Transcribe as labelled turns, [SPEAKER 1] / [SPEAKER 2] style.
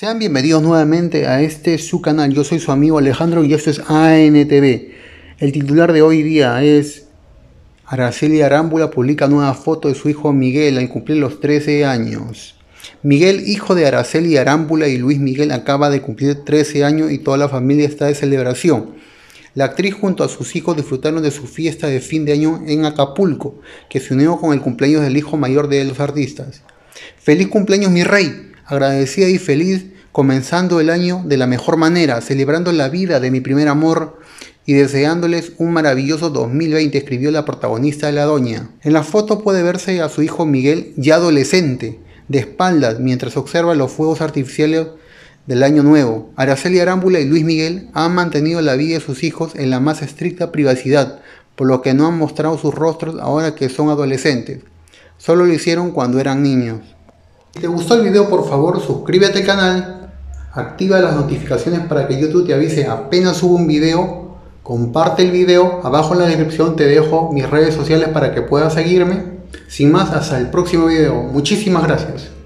[SPEAKER 1] Sean bienvenidos nuevamente a su canal. Yo soy su amigo Alejandro y esto es ANTV. El titular de hoy día es: Araceli Arámbula publica nueva foto de su hijo Miguel al cumplir los 13 años. Miguel, hijo de Araceli Arámbula y Luis Miguel, acaba de cumplir 13 años y toda la familia está de celebración. La actriz junto a sus hijos disfrutaron de su fiesta de fin de año en Acapulco, que se unió con el cumpleaños del hijo mayor de los artistas. Feliz cumpleaños mi rey, agradecida y feliz, comenzando el año de la mejor manera, celebrando la vida de mi primer amor y deseándoles un maravilloso 2020, escribió la protagonista de La Doña. En la foto puede verse a su hijo Miguel, ya adolescente, de espaldas, mientras observa los fuegos artificiales del año nuevo. Araceli Arámbula y Luis Miguel han mantenido la vida de sus hijos en la más estricta privacidad, por lo que no han mostrado sus rostros ahora que son adolescentes. Solo lo hicieron cuando eran niños. Si te gustó el video, por favor suscríbete al canal, activa las notificaciones para que YouTube te avise apenas suba un video, comparte el video, abajo en la descripción te dejo mis redes sociales para que puedas seguirme. Sin más, hasta el próximo video. Muchísimas gracias.